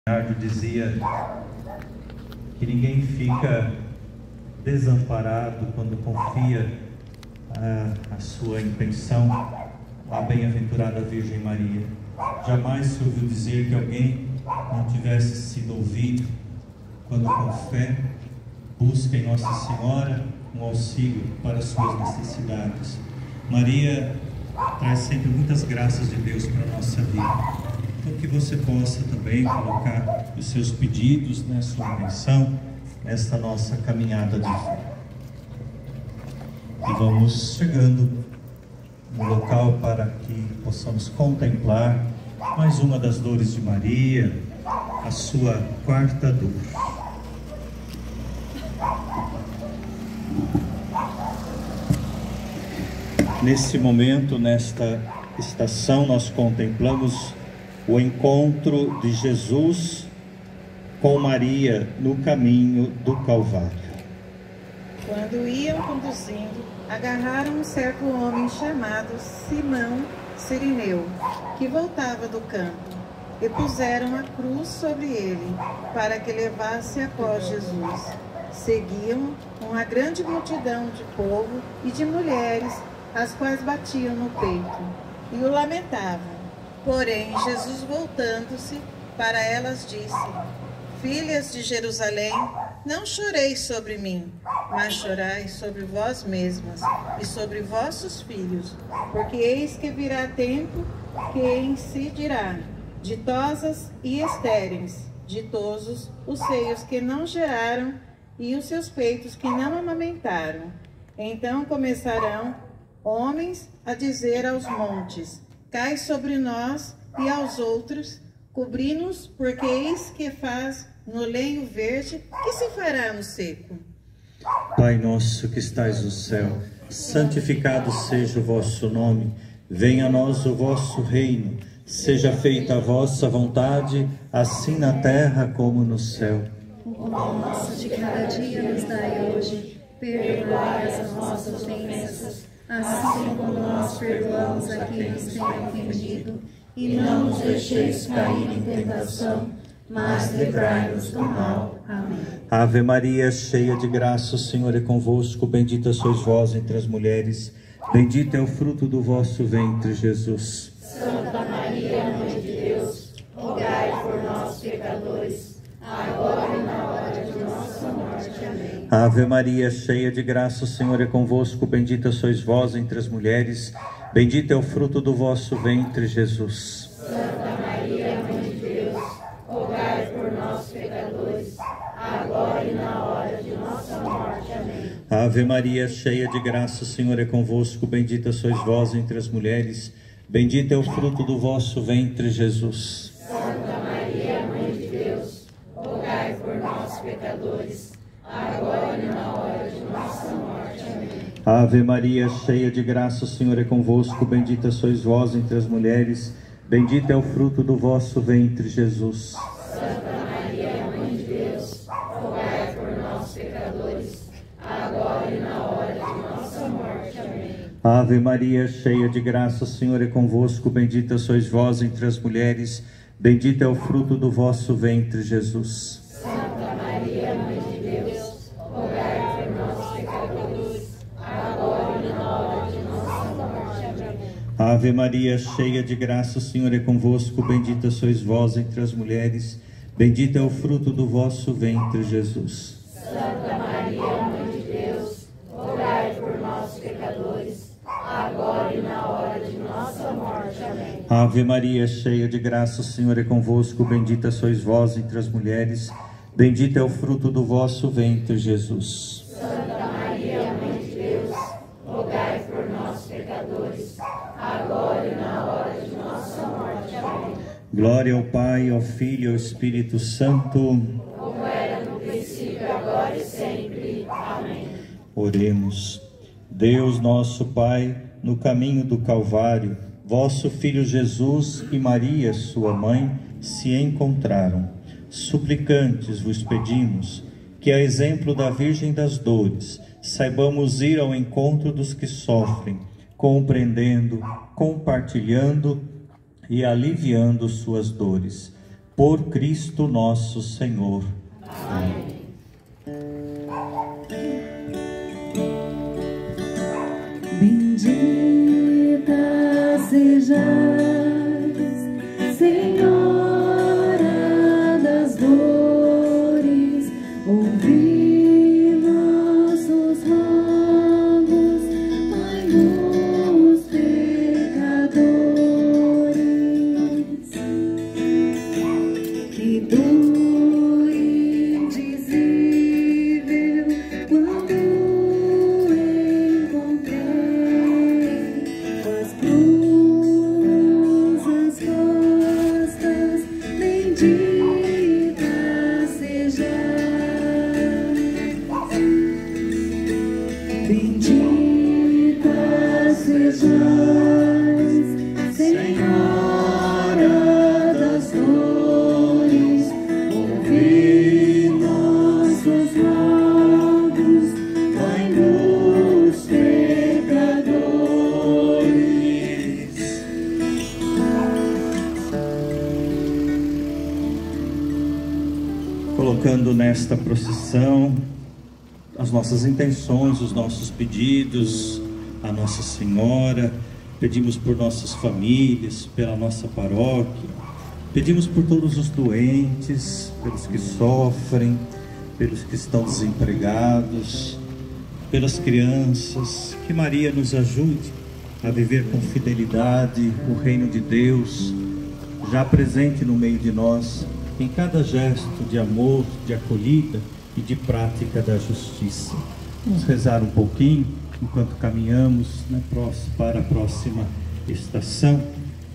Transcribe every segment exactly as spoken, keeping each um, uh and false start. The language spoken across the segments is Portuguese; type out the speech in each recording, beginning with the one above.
Leonardo dizia que ninguém fica desamparado quando confia a, a sua intenção à bem-aventurada Virgem Maria. Jamais se ouviu dizer que alguém não tivesse sido ouvido quando com fé busca em Nossa Senhora um auxílio para as suas necessidades. Maria traz sempre muitas graças de Deus para a nossa vida. Então que você possa também colocar os seus pedidos, né, sua intenção, nesta nossa caminhada de fé. E vamos chegando no local para que possamos contemplar mais uma das dores de Maria, a sua quarta dor. Nesse momento, nesta estação, nós contemplamos o encontro de Jesus com Maria no caminho do Calvário. Quando iam conduzindo, agarraram um certo homem chamado Simão Cirineu, que voltava do campo, e puseram a cruz sobre ele, para que levasse após Jesus. Seguiam uma grande multidão de povo e de mulheres, as quais batiam no peito e o lamentavam. Porém, Jesus, voltando-se para elas, disse: Filhas de Jerusalém, não choreis sobre mim, mas chorai sobre vós mesmas e sobre vossos filhos, porque eis que virá tempo que em si dirá: ditosas e estéreis, ditosos os seios que não geraram e os seus peitos que não amamentaram. Então começarão homens a dizer aos montes: cai sobre nós, e aos outros: cobri-nos, porque eis que faz no lenho verde, que se fará no seco. Pai nosso que estais no céu, santificado seja o vosso nome. Venha a nós o vosso reino. Seja feita a vossa vontade, assim na terra como no céu. O pão nosso de cada dia nos dai hoje. Perdoai as nossas ofensas, assim como nós perdoamos a quem nos tem ofendido. E não nos deixeis cair em tentação, mas livrai-nos do mal. Amém. Ave Maria, cheia de graça, o Senhor é convosco. Bendita sois vós entre as mulheres. Bendito é o fruto do vosso ventre, Jesus. Santa Maria, Mãe de Deus, rogai por nós, pecadores, agora e na hora de nossa morte. Amém. Ave Maria, cheia de graça, o Senhor é convosco. Bendita sois vós entre as mulheres. Bendito é o fruto do vosso ventre, Jesus. Santa Maria, Mãe de Deus, rogai por nós, pecadores, agora e na hora de nossa morte. Amém. Ave Maria, cheia de graça, o Senhor é convosco. Bendita sois vós entre as mulheres. Bendito é o fruto do vosso ventre, Jesus. Santa Maria, Mãe de Deus, rogai por nós, pecadores, agora e na hora de nossa morte. Amém. Ave Maria, cheia de graça, o Senhor é convosco. Bendita sois vós entre as mulheres. Bendito é o fruto do vosso ventre, Jesus. Santa Maria, Mãe de Deus, rogai por nós, pecadores, agora e na hora de nossa morte. Amém. Ave Maria, cheia de graça, o Senhor é convosco. Bendita sois vós entre as mulheres. Bendito é o fruto do vosso ventre, Jesus. Santa Maria, Mãe de Deus, rogai por nós, pecadores, agora e na hora de nossa morte. Amém. Ave Maria, cheia de graça, o Senhor é convosco. Bendita sois vós entre as mulheres. Bendito é o fruto do vosso ventre, Jesus. Santa Maria, Mãe de Deus, rogai por nós, pecadores, agora e na hora de nossa morte. Amém. Ave Maria, cheia de graça, o Senhor é convosco. Bendita sois vós entre as mulheres. Bendito é o fruto do vosso ventre, Jesus. Santa Maria, Mãe de Deus, rogai por nós, pecadores, agora e na hora de nossa morte. Amém. Glória ao Pai, ao Filho e ao Espírito Santo. Como era no princípio, agora e sempre. Amém. Oremos. Deus nosso Pai, no caminho do Calvário, vosso Filho Jesus e Maria, sua mãe, se encontraram. Suplicantes vos pedimos que, a exemplo da Virgem das Dores, saibamos ir ao encontro dos que sofrem, compreendendo, compartilhando e aliviando suas dores. Por Cristo nosso Senhor. Amém. Bendita sejais, Senhora das dores, ouvi nossos rogos, Mãe dos pecadores, que dor indizível quando colocando nesta procissão as nossas intenções, os nossos pedidos a Nossa Senhora. Pedimos por nossas famílias, pela nossa paróquia, pedimos por todos os doentes, pelos que sofrem, pelos que estão desempregados, pelas crianças. Que Maria nos ajude a viver com fidelidade o reino de Deus, já presente no meio de nós, em cada gesto de amor, de acolhida e de prática da justiça. Vamos rezar um pouquinho enquanto caminhamos, né, para a próxima estação.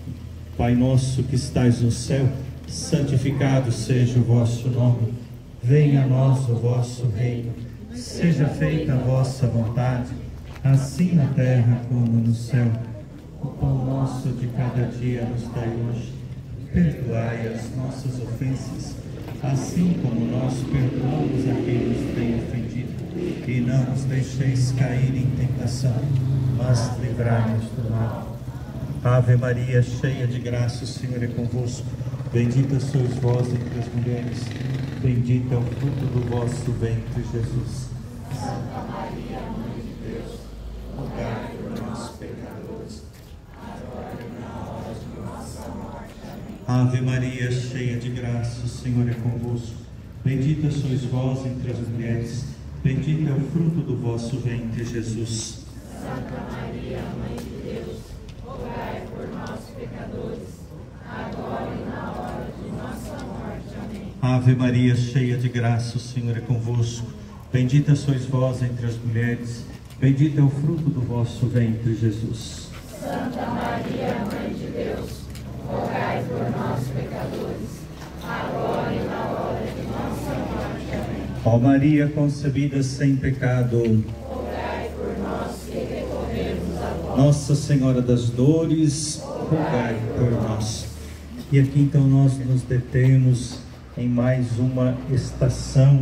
Pai nosso que estais no céu, santificado seja o vosso nome. Venha a nós o vosso reino. Seja feita a vossa vontade, assim na terra como no céu. O pão nosso de cada dia nos dai hoje. Perdoai as nossas ofensas, assim como nós perdoamos a quem nos tem ofendido. E não nos deixeis cair em tentação, mas livrai-nos do mal. Ave Maria, cheia de graça, o Senhor é convosco. Bendita sois vós entre as mulheres, bendito é o fruto do vosso ventre, Jesus. Santa Maria, Mãe de Deus, rogai por nós, pecadores, agora e na hora de nossa morte. Amém. Ave Maria, cheia de graça, o Senhor é convosco. Bendita sois vós entre as mulheres, bendito é o fruto do vosso ventre, Jesus. Santa Maria, Mãe de Deus, rogai por nós, pecadores, agora e na hora de nossa morte. Amém. Ave Maria, cheia de graça, o Senhor é convosco. Bendita sois vós entre as mulheres, bendito é o fruto do vosso ventre, Jesus. Santa Maria, Mãe de Deus, rogai por nós, pecadores, agora e na hora de nossa morte. Amém. Ó Maria concebida sem pecado, rogai por nós que recorremos a vós. Nossa Senhora das Dores, rogai por nós. E aqui então nós nos detemos em mais uma estação,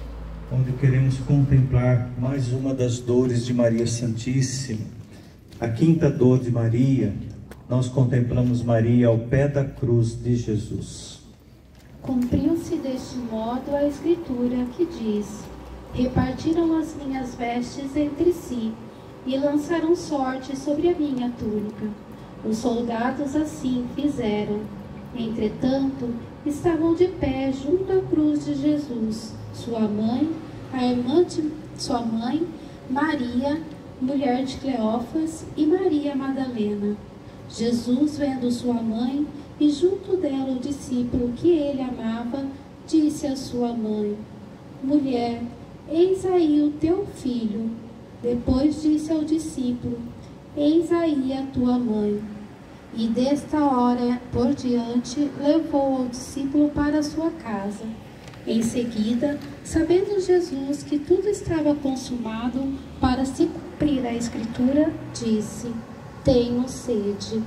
onde queremos contemplar mais uma das dores de Maria Santíssima. A quinta dor de Maria, nós contemplamos Maria ao pé da cruz de Jesus. Cumpriu-se deste modo a escritura que diz: repartiram as minhas vestes entre si e lançaram sorte sobre a minha túnica. Os soldados assim fizeram. Entretanto, estavam de pé junto à cruz de Jesus sua mãe, a irmã de sua mãe, Maria, mulher de Cleófas, e Maria Madalena. Jesus, vendo sua mãe e junto dela o discípulo que ele amava, disse à sua mãe: mulher, eis aí o teu filho. Depois disse ao discípulo: eis aí a tua mãe. E desta hora por diante levou ao discípulo para sua casa. Em seguida, sabendo Jesus que tudo estava consumado para se cumprir a escritura, disse: tenho sede.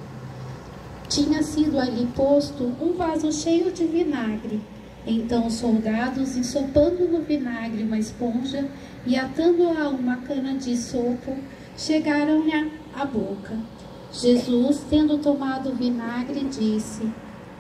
Tinha sido ali posto um vaso cheio de vinagre. Então os soldados, ensopando no vinagre uma esponja e atando-a a uma cana de sopo, chegaram-lhe à boca. Jesus, tendo tomado o vinagre, disse: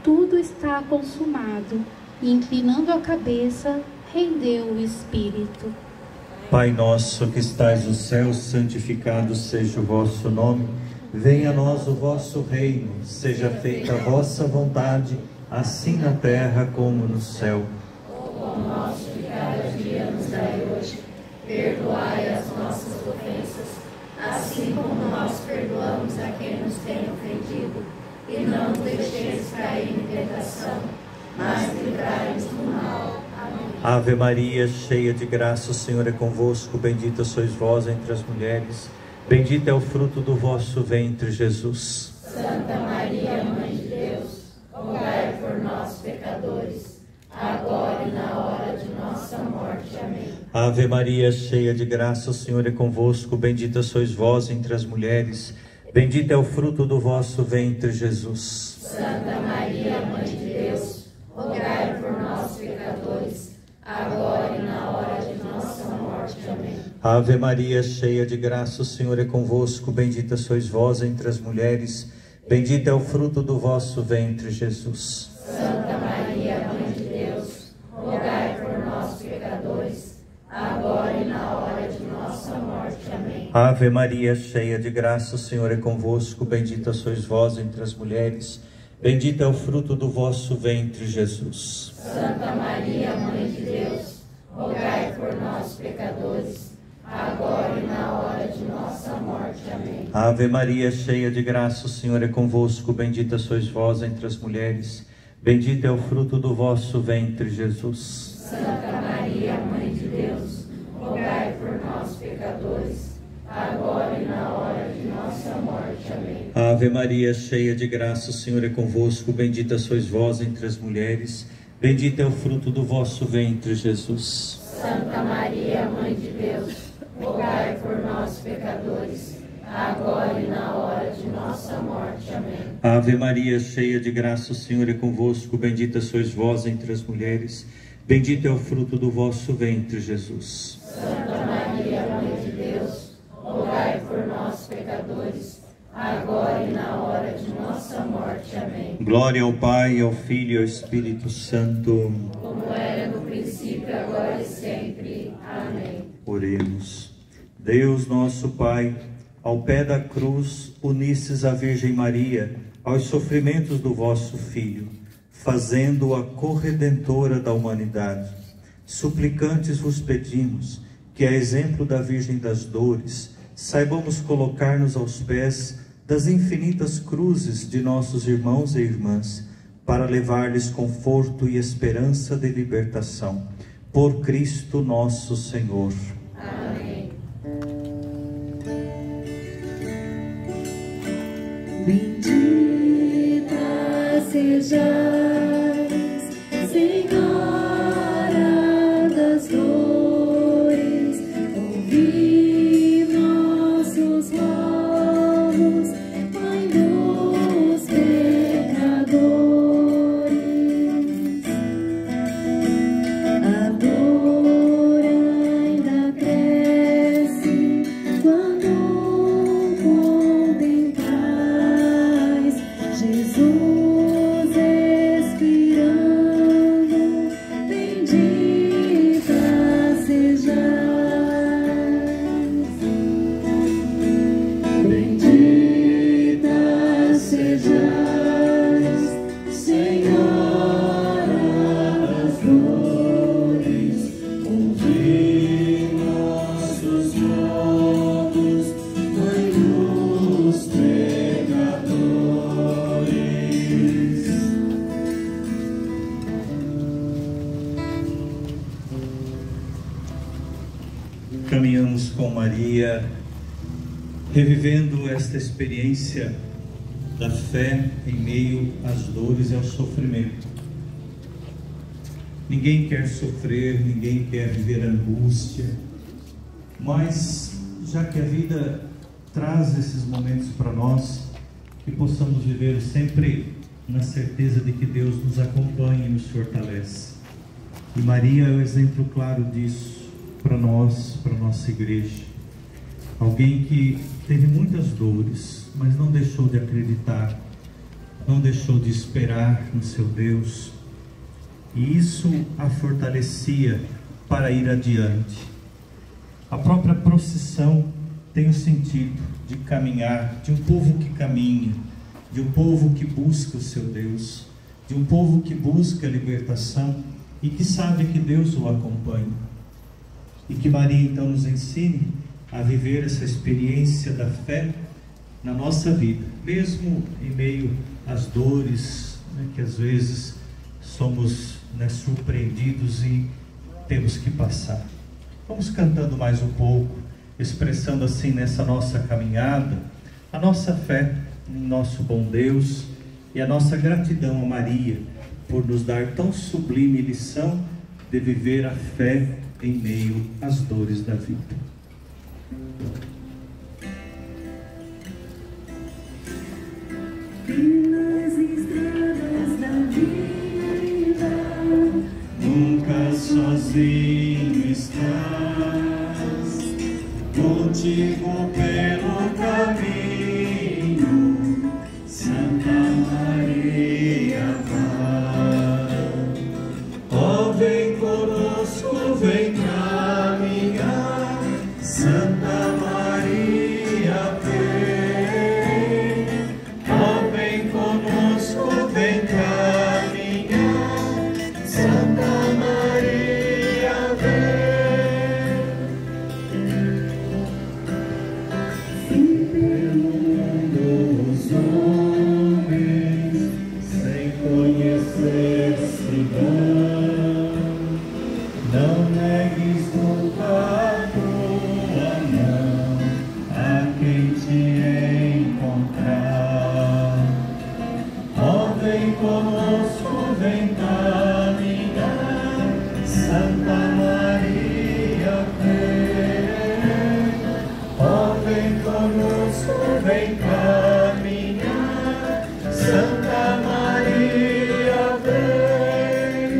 tudo está consumado. E, inclinando a cabeça, rendeu o espírito. Pai nosso que estais no céu, santificado seja o vosso nome. Venha a nós o vosso reino. Seja feita a vossa vontade, assim na terra como no céu. O pão nosso de cada dia nos dai hoje. Perdoai as nossas ofensas, assim como nós perdoamos a quem nos tem ofendido. E não nos deixeis cair em tentação, mas livrai-nos do mal. Amém. Ave Maria, cheia de graça, o Senhor é convosco. Bendita sois vós entre as mulheres. Bendito é o fruto do vosso ventre, Jesus. Santa Maria, Mãe de Deus, rogai por nós, pecadores, agora e na hora de nossa morte. Amém. Ave Maria, cheia de graça, o Senhor é convosco. Bendita sois vós entre as mulheres. Bendito é o fruto do vosso ventre, Jesus. Santa Maria, Mãe de Deus, rogai por nós, pecadores, agora e na hora de nossa morte. Amém. Ave Maria, cheia de graça, o Senhor é convosco. Bendita sois vós entre as mulheres. Bendito é o fruto do vosso ventre, Jesus. Santa Maria, Mãe de Deus, rogai por nós, pecadores, agora e na hora de nossa morte. Amém. Ave Maria, cheia de graça, o Senhor é convosco. Bendita sois vós entre as mulheres. Bendito é o fruto do vosso ventre, Jesus. Santa Maria, Mãe de Deus, rogai por nós, pecadores, agora e na hora de nossa morte. Amém. Ave Maria, cheia de graça, o Senhor é convosco. Bendita sois vós entre as mulheres. Bendito é o fruto do vosso ventre, Jesus. Santa Maria, Mãe de Deus, rogai por nós, pecadores, agora e na hora de nossa morte. Amém. Ave Maria, cheia de graça, o Senhor é convosco. Bendita sois vós entre as mulheres. Bendito é o fruto do vosso ventre, Jesus. Santa Maria, Mãe de Deus, rogai por nós, pecadores, agora e na hora de nossa morte. Amém. Ave Maria, cheia de graça, o Senhor é convosco. Bendita sois vós entre as mulheres. Bendito é o fruto do vosso ventre, Jesus. Santa Maria, Mãe de Deus, rogai por nós, pecadores, agora e na hora de nossa morte. Amém. Glória ao Pai, ao Filho e ao Espírito Santo. Como era no princípio, agora e sempre. Amém. Oremos. Deus nosso Pai, ao pé da cruz unistes a Virgem Maria aos sofrimentos do vosso Filho, fazendo-a corredentora da humanidade. Suplicantes vos pedimos que, a exemplo da Virgem das Dores, saibamos colocar-nos aos pés das infinitas cruzes de nossos irmãos e irmãs, para levar-lhes conforto e esperança de libertação. Por Cristo nosso Senhor. Amém. Bendita sejais, Senhora das dores, ouvi nossos clamores, Mãe dos pecadores. A dor ainda cresce quando contemplas Jesus expirando. Bendita sejais, bendita sejais, Senhora das dores, ouvi nossos votos, Mãe dos pecadores. Caminhamos com Maria, revivendo esta experiência da fé em meio às dores e ao sofrimento. Ninguém quer sofrer, ninguém quer viver angústia, mas já que a vida traz esses momentos para nós, que possamos viver sempre na certeza de que Deus nos acompanha e nos fortalece. E Maria é o exemplo claro disso para nós, para a nossa igreja. Alguém que teve muitas dores, mas não deixou de acreditar não deixou de esperar no seu Deus, e isso a fortalecia para ir adiante. A própria procissão tem o sentido de caminhar, de um povo que caminha, de um povo que busca o seu Deus, de um povo que busca a libertação e que sabe que Deus o acompanha. E que Maria então nos ensine a viver essa experiência da fé na nossa vida, mesmo em meio às dores, né, que às vezes somos, né, surpreendidos e temos que passar. Vamos cantando mais um pouco, expressando assim nessa nossa caminhada a nossa fé em nosso bom Deus e a nossa gratidão a Maria por nos dar tão sublime lição de viver a fé em meio às dores da vida. Pelas estradas da vida, nunca sozinho estás, contigo pelo caminho, Santa Maria vai. Ó, vem conosco, vem caminhar, Santa Maria vem. Ó, vem conosco, vem caminhar, Santa Maria vem. se pelo mundo Os homens sem conhecer-se vão, não negues nunca a tua mão a quem te encontrar. Ó, vem conosco, vem caminhar, Santa Maria vem. Ó, vem conosco, vem caminhar, Santa Maria vem.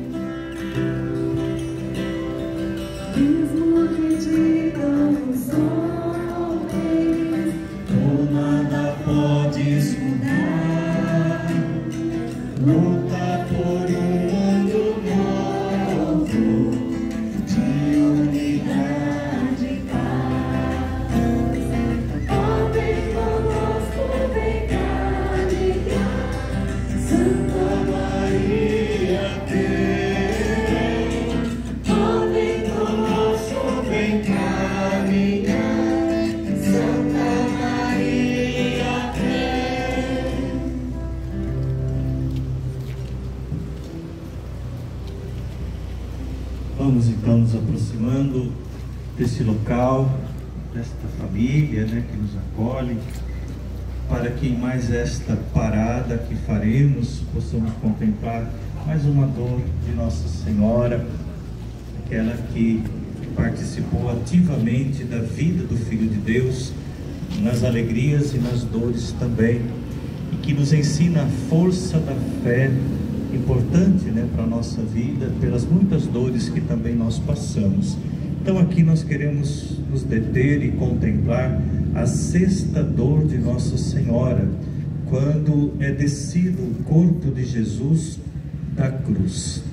mesmo que digam os homens, Tu nada podes mudar, luta por um mundo novo, de unidade e paz. ó, vem conosco, vem caminhar, Santa Maria vem. ó, vem Conosco vem caminhar, Santa Maria vem. Vamos então nos aproximando desse local, desta família, né, que nos acolhe, para que em mais esta parada que faremos, possamos contemplar mais uma dor de Nossa Senhora, aquela que participou ativamente da vida do Filho de Deus, nas alegrias e nas dores também, e que nos ensina a força da fé, importante, né, para a nossa vida, pelas muitas dores que também nós passamos. Então aqui nós queremos nos deter e contemplar a sexta dor de Nossa Senhora, quando é descido o corpo de Jesus da cruz.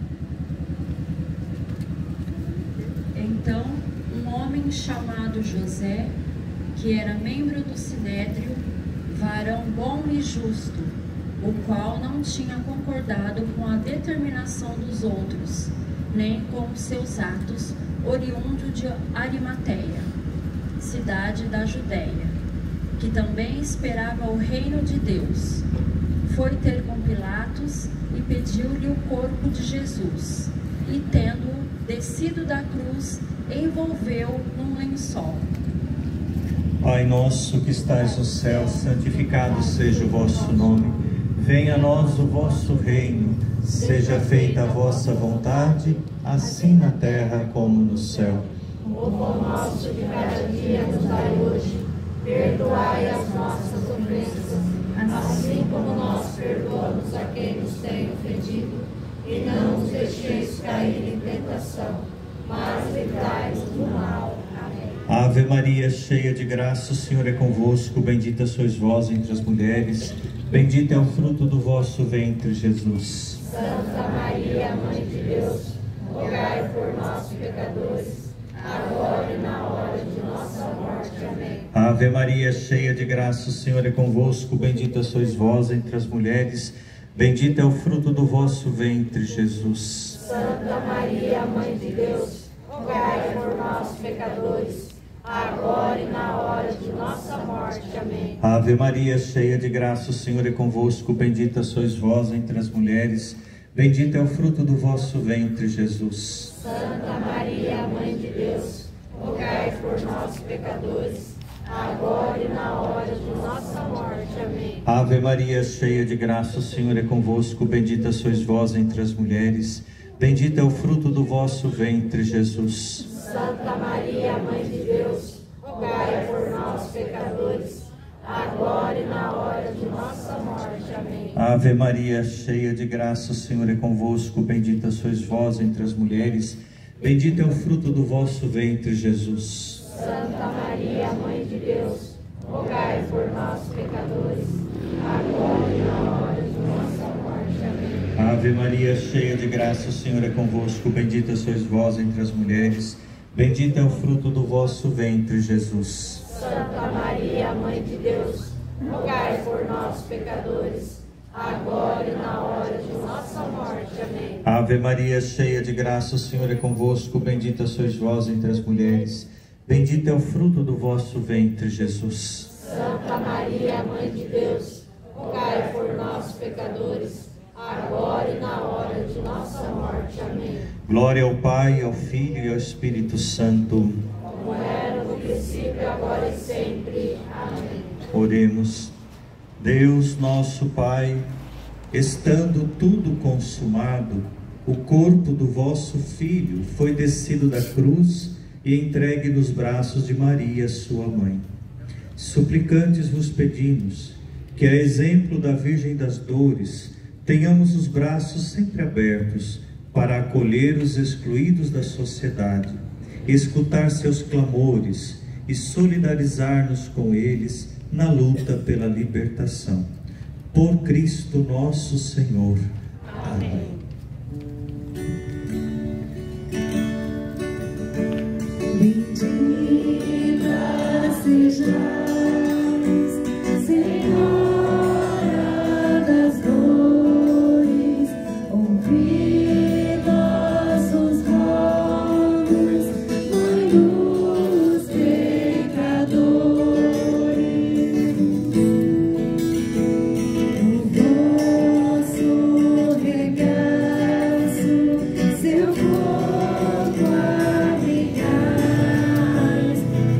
Então, um homem chamado José, que era membro do Sinédrio, varão bom e justo, o qual não tinha concordado com a determinação dos outros, nem com os seus atos, oriundo de Arimateia, cidade da Judéia, que também esperava o reino de Deus, foi ter com Pilatos e pediu-lhe o corpo de Jesus, e tendo-o descido da cruz, envolveu num lençol. Pai nosso que estais no céu, santificado seja o vosso nome. Venha a nós o vosso reino. Seja feita a vossa vontade, assim na terra como no céu. o pão nosso de cada dia nos dai hoje, perdoai as nossas ofensas, assim como nós perdoamos a quem nos tem ofendido, e não nos deixeis cair em tentação, mas livrai-nos do mal. Amém. Ave Maria, cheia de graça, o Senhor é convosco. Bendita sois vós entre as mulheres. Bendito é o fruto do vosso ventre, Jesus. Santa Maria, Mãe de Deus, rogai por nós, pecadores, agora e na hora de nossa morte. Amém. Ave Maria, cheia de graça, o Senhor é convosco. Bendita sois vós entre as mulheres. Bendito é o fruto do vosso ventre, Jesus. Santa Maria, Mãe de Deus, rogai por nós, pecadores, agora e na hora de nossa morte. Amém. Ave Maria, cheia de graça, o Senhor é convosco. Bendita sois vós entre as mulheres. Bendito é o fruto do vosso ventre, Jesus. Santa Maria, Mãe de Deus, rogai por nós, pecadores, agora e na hora de nossa morte. Amém. Ave Maria, cheia de graça, o Senhor é convosco. Bendita sois vós entre as mulheres. Bendito é o fruto do vosso ventre, Jesus. Santa Maria, Mãe de Deus, rogai por nós, pecadores, agora e na hora de nossa morte. Amém. Ave Maria, cheia de graça, o Senhor é convosco. Bendita sois vós entre as mulheres. Bendito é o fruto do vosso ventre, Jesus. Santa Maria, Mãe de Deus, rogai por nós, pecadores, agora e na hora de nossa morte. Amém. Ave Maria, cheia de graça, o Senhor é convosco. Bendita sois vós entre as mulheres. Bendito é o fruto do vosso ventre, Jesus. Santa Maria, Mãe de Deus, rogai por nós, pecadores, agora e na hora de nossa morte. Amém. Ave Maria, cheia de graça, o Senhor é convosco. Bendita sois vós entre as mulheres. Bendito é o fruto do vosso ventre, Jesus. Santa Maria, Mãe de Deus, rogai por nós, pecadores, agora e na hora de nossa morte. Amém. Glória ao Pai, ao Filho e ao Espírito Santo. Como era no princípio, agora e sempre. Amém. Oremos. Deus nosso Pai, estando tudo consumado, o corpo do vosso Filho foi descido da cruz e entregue nos braços de Maria, sua mãe. Suplicantes vos pedimos que, a exemplo da Virgem das Dores, tenhamos os braços sempre abertos para acolher os excluídos da sociedade, escutar seus clamores e solidarizar-nos com eles na luta pela libertação. Por Cristo nosso Senhor. Amém. Bendita sejais, Senhora das dores, ouvi nossos rogos, Mãe dos pecadores. No vosso regaço, seu corpo abrigais,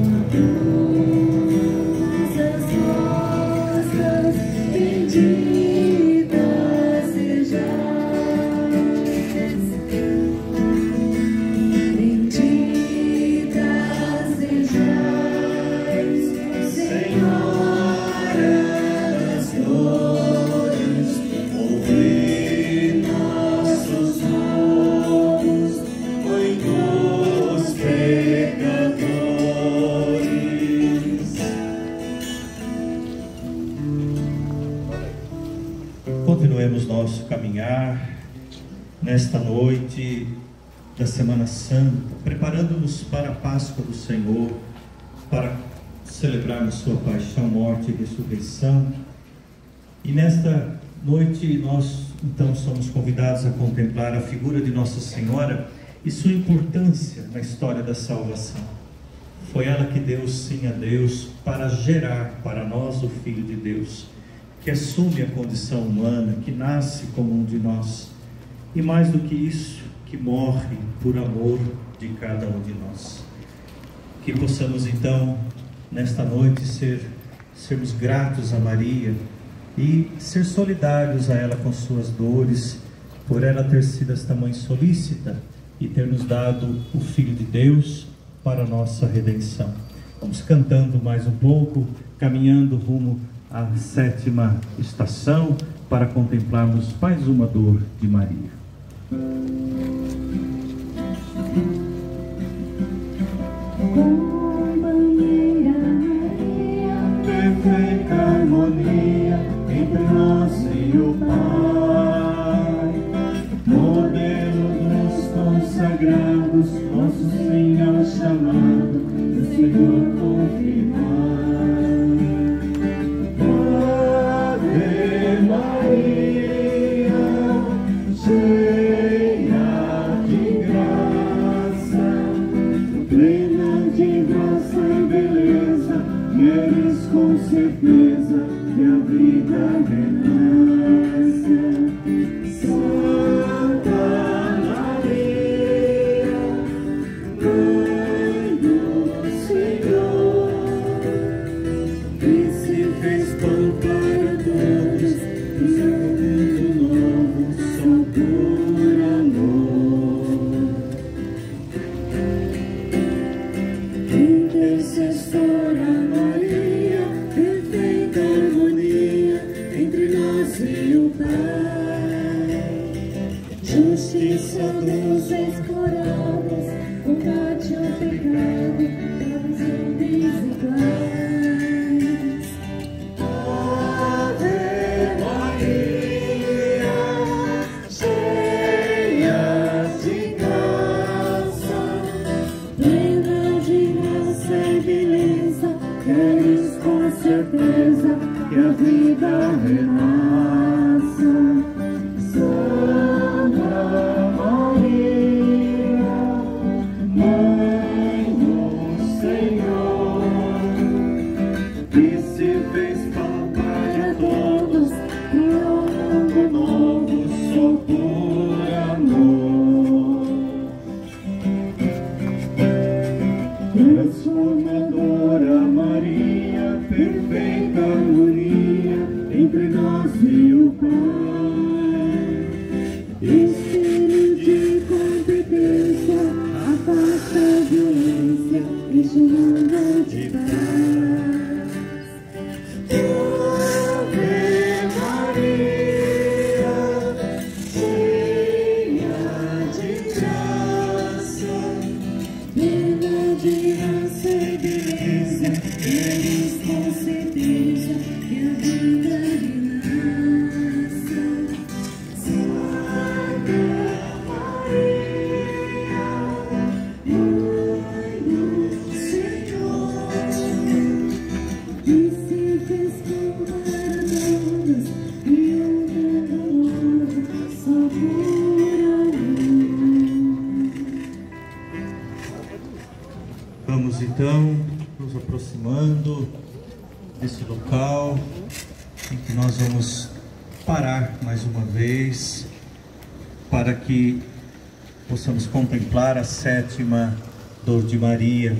Continuemos nosso caminhar nesta noite da Semana Santa, preparando-nos para a Páscoa do Senhor, para celebrarmos sua paixão, morte e ressurreição. E nesta noite nós então somos convidados a contemplar a figura de Nossa Senhora e sua importância na história da salvação. Foi ela que deu sim a Deus para gerar para nós o Filho de Deus, que assume a condição humana, que nasce como um de nós, e mais do que isso, que morre por amor de cada um de nós. Que possamos então, nesta noite, ser, sermos gratos a Maria e ser solidários a ela com suas dores, por ela ter sido esta mãe solícita e ter nos dado o Filho de Deus para a nossa redenção. Vamos cantando mais um pouco, caminhando rumo à sétima estação, para contemplarmos mais uma dor de Maria. Companhia consagrados, nosso Senhor chamado, o Senhor confirmar. Ave Maria, cheia de graça, plena de graça e beleza, queres com certeza que a vida renasça. Santa Maria, Mãe do Senhor, que se fez pão para todos, nos deu um mundo novo só por amor. Intercessora Maria, perfeita harmonia entre nós e o Pai. Justiça dos explorados, combate ao pecado, pelos homens iguais. Ave Maria, cheia de graça, plena de graça e beleza, queres com certeza que a vida renasça. Santa Maria, Mãe do Senhor, que se fez pão para todos, criou um mundo novo só por amor. Transformadora Maria, perfeita harmonia entre nós e o Pai. Espírito de competência, afasta a violência, enche o mundo de paz. Ave Maria, cheia de graça, plena de graça e beleza, queres com certeza que a vida renasça. Santa Maria, Mãe do Senhor, que se fez pão para todos, e um mundo novo só por amor. Vamos então nos aproximando desse local em que nós vamos parar mais uma vez para que possamos contemplar a sétima dor de Maria.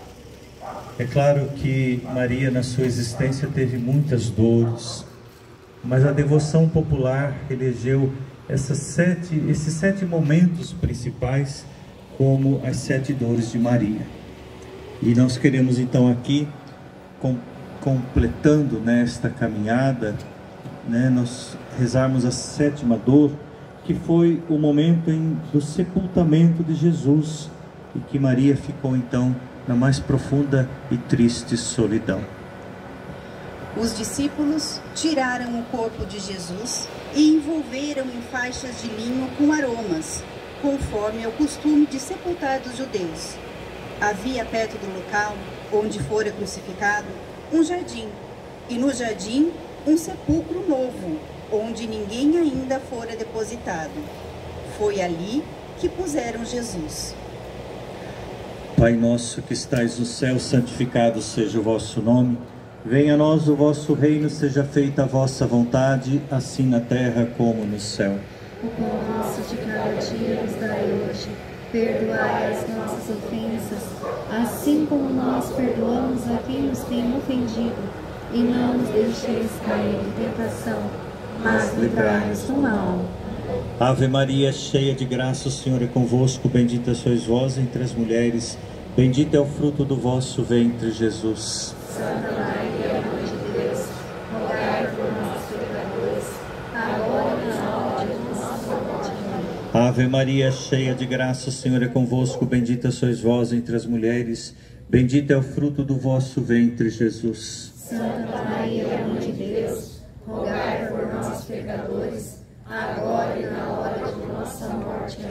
É claro que Maria, na sua existência, teve muitas dores, mas a devoção popular elegeu essas sete, esses sete momentos principais como as sete dores de Maria. E nós queremos então aqui, com, completando nesta caminhada, né, nós rezarmos a sétima dor, que foi o momento em, do sepultamento de Jesus, e que Maria ficou então na mais profunda e triste solidão. Os discípulos tiraram o corpo de Jesus e envolveram em faixas de linho com aromas, conforme é o costume de sepultar dos judeus. Havia perto do local onde fora crucificado um jardim, e no jardim um sepulcro novo, onde ninguém ainda fora depositado. Foi ali que puseram Jesus. Pai nosso que estais no céu, santificado seja o vosso nome. Venha a nós o vosso reino, seja feita a vossa vontade, assim na terra como no céu. O pão nosso de cada dia nos dai hoje. Perdoai as nossas ofensas, assim como nós perdoamos a quem nos tem ofendido. E não nos deixeis cair em tentação, mas livrai-nos do mal. Ave Maria, cheia de graça, o Senhor é convosco. Bendita sois vós entre as mulheres, bendito é o fruto do vosso ventre, Jesus. Santa Maria, Mãe de Deus, rogai por nós, pecadores, agora e na hora de nossa morte. Amém. Ave Maria, cheia de graça, o Senhor é convosco. Bendita sois vós entre as mulheres, bendito é o fruto do vosso ventre, Jesus. Santa Maria, Mãe de Deus, rogai por nós, pecadores, agora e na hora de nossa morte. Amém.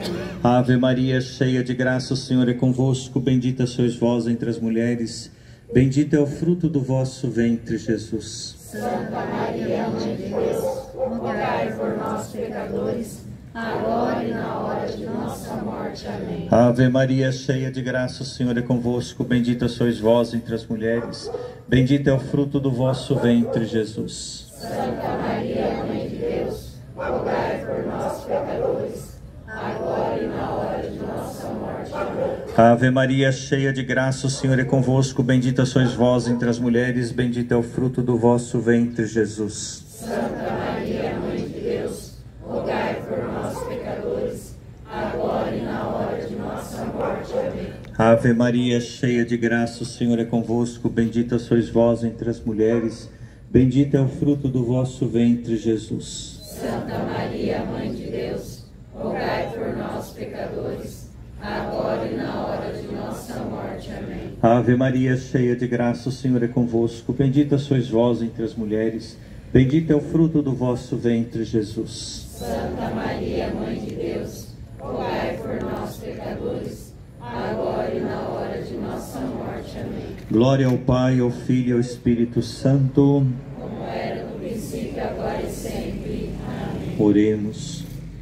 Ave Maria, cheia de graça, o Senhor é convosco. Bendita sois vós entre as mulheres. Bendito é o fruto do vosso ventre, Jesus. Santa Maria, Mãe de Deus, rogai por nós, pecadores, agora e na hora de nossa morte. Amém. Ave Maria, cheia de graça, o Senhor é convosco. Bendita sois vós entre as mulheres. Bendito é o fruto do vosso ventre, Jesus. Santa Maria, Mãe de Deus, rogai por nós, pecadores, agora e na hora de nossa morte. Amém. Ave Maria, cheia de graça, o Senhor é convosco. Bendita sois vós entre as mulheres. Bendito é o fruto do vosso ventre, Jesus. Santa Maria, Mãe de Deus, rogai por nós, pecadores, agora e na hora de nossa morte. Amém. Ave Maria, cheia de graça, o Senhor é convosco. Bendita sois vós entre as mulheres. Bendito é o fruto do vosso ventre, Jesus. Santa Maria, Mãe de Deus, rogai por nós, pecadores, agora e na hora de nossa morte. Amém. Ave Maria, cheia de graça, o Senhor é convosco. Bendita sois vós entre as mulheres. Bendito é o fruto do vosso ventre, Jesus. Santa Maria, Mãe de Deus, rogai por nós, pecadores, agora e na hora de nossa morte. Amém. Glória ao Pai, ao Filho e ao Espírito Santo. Como era no princípio, agora e sempre. Amém. Oremos.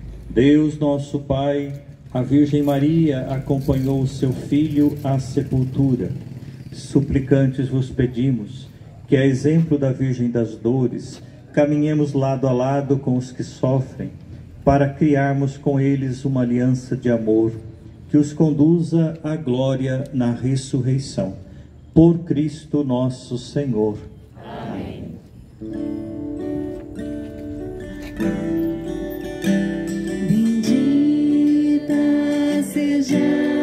Deus nosso Pai, a Virgem Maria acompanhou o seu Filho à sepultura. Suplicantes vos pedimos que, a exemplo da Virgem das Dores, caminhemos lado a lado com os que sofrem, para criarmos com eles uma aliança de amor, que os conduza à glória na ressurreição. Por Cristo nosso Senhor. Amém. Bendita seja